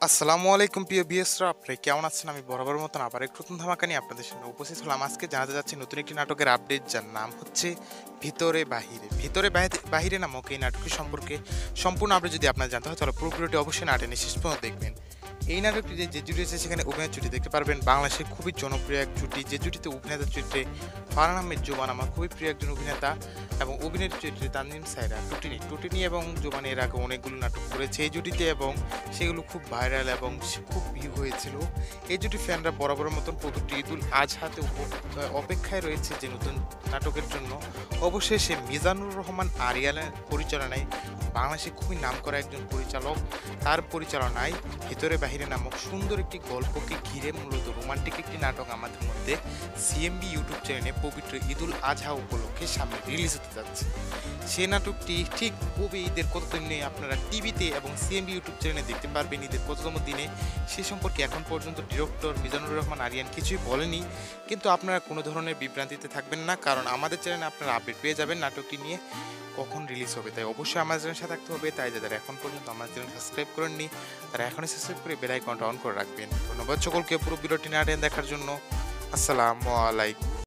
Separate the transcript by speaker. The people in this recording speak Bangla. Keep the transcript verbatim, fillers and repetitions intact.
Speaker 1: আসসালামু আলাইকুম প্রিয় বিএসরা, আপনি কেমন আছেন? আমি বরাবর মতন আবার এক নতুন ধামাকা নিয়ে আপনাদের সামনে উপস্থিত হলাম। আজকে জানাতে যাচ্ছি নতুন একটি নাটকের আপডেট, যার নাম হচ্ছে ভিতরে বাহিরে। ভিতরে বাহি- বাহিরে নামক এই নাটকটি সম্পর্কে সম্পূর্ণ আপডেট যদি আপনার জানতে হয় তাহলে পুরো ভিডিওটি অবশ্যই না টেনে শেষ পর্যন্ত দেখবেন। এই নাটকটিতে যে জুটি আছে সেখানে অভিনয়ের জুটি দেখতে পারবেন বাংলাদেশের খুবই জনপ্রিয় এক জুটি, যে জুটিতে অভিনেতার চরিত্রে ফারহান আহমেদ জোবান আমার খুবই প্রিয় একজন অভিনেতা, এবং অভিনেত্রী চরিত্রে তানজিম সাইরা টুটিনি টুটিনি এবং জোবান এর আগে অনেকগুলো নাটক করেছে এই জুটিতে, এবং সেগুলো খুব ভাইরাল এবং সে- খুব ভিউ হয়েছিল। এই জুটি ফ্যানরা বরাবরের মতন পবিত্র ঈদুল আজহাতে উপ- অপেক্ষায় রয়েছে যে নতুন নাটকের জন্য। অবশ্যই সে মিজানুর রহমান আরিয়ানের পরিচালনায় বাংলাদেশে খুবই নামকরা একজন পরিচালক, তার পরিচালনায় ভিতরে বাহিরে নামক সুন্দর একটি গল্পকে ঘিরে মূলত রোমান্টিক একটি নাটক আমাদের মধ্যে সিএমবি ইউটিউব চ্যানেলে পবিত্র ঈদুল আজহা উপলক্ষে সামনে রিলিজ হতে যাচ্ছে। সেই নাটকটি ঠিক কবে ঈদের কতদিন দিনে আপনারা টিভিতে এবং সিএমবি ইউটিউব চ্যানেলে দেখতে পারবেন, ঈদের কততম দিনে সে সম্পর্কে এখন পর্যন্ত ডিরেক্টর মিজানুর রহমান আরিয়ান কিছুই বলেনি। কিন্তু আপনারা কোনো ধরনের বিভ্রান্তিতে থাকবেন না, কারণ আমাদের চ্যানেলে আপনারা আপডেট পেয়ে যাবেন নাটকটি নিয়ে কখন রিলিজ হবে। তাই অবশ্যই আমাদের চ্যানেলের সাথে থাকতে হবে। তাই যারা এখন পর্যন্ত আমাদের চ্যানেল সাবস্ক্রাইব করেননি তারা এখনই সাবস্ক্রাইব করে বেল আইকনটা অন করে রাখবেন। ধন্যবাদ সকলকে পুরো ভিডিওটি না টেনে দেখার জন্য। আসসালামু আলাইকুম।